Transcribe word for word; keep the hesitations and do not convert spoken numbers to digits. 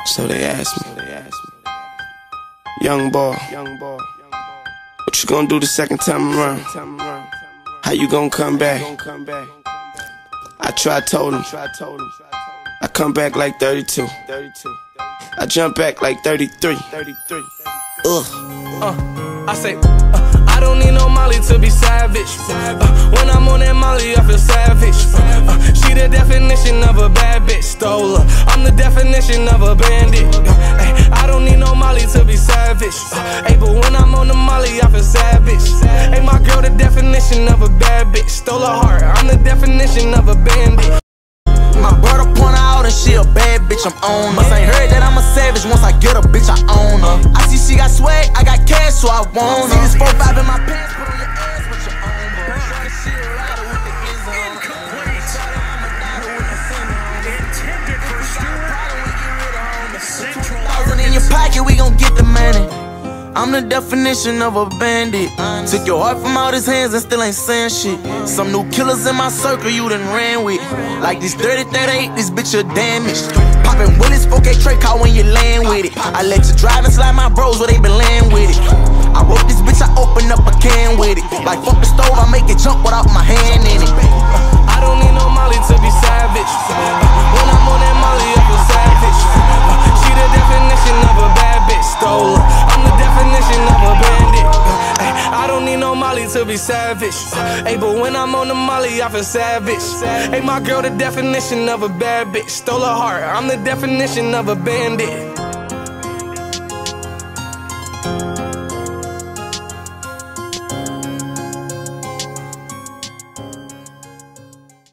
So they asked me, young boy, what you gonna do the second time around? How you gonna come back? I tried, told him, I come back like thirty-two. I jump back like thirty-three. Ugh. Uh, I say, uh, I don't need no Molly to be savage. Uh, when I'm on that Molly, I feel savage. Uh, she the definition of a bad bitch, stole her. I'm the definition of a bandit. Uh, ay, I don't need no Molly to be savage. Uh, ay, but when I'm on the Molly, I feel savage. Hey, my girl, the definition of a bad bitch, stole her heart. I'm the definition of a bandit. My brother point her out and she a bad bitch, I'm on her. Must ain't heard that I'm a savage, once I get a bitch, I own her. I see she got swag, I got cash, so I want her. See this four five in my pants, put on your ass, what you own her. She a rider with the is on. Incomplete. I'm a daughter with the sun on. Intended for Stuart. Central. Thousand in your pocket, we gon' get the money. I'm the definition of a bandit. Took your heart from out his hands and still ain't saying shit. Some new killers in my circle you done ran with. Like this thirty thirty-eight, this bitch a damaged. Poppin' Willis, four K tray car when you land with it. I let you drive and slide my bros where they been laying with it. I wrote this bitch, I open up a can with it. Like fuck the stove, I make it jump without my hand in it. I don't need no Molly to be savage. When I'm on that Molly, I feel savage. She the definition of a bad bitch, stole her. I'm the definition of a bandit. I don't need no Molly to be savage. Hey, but when I'm on the Molly, I feel savage. Hey, my girl, the definition of a bad bitch, stole her heart. I'm the definition of a bandit.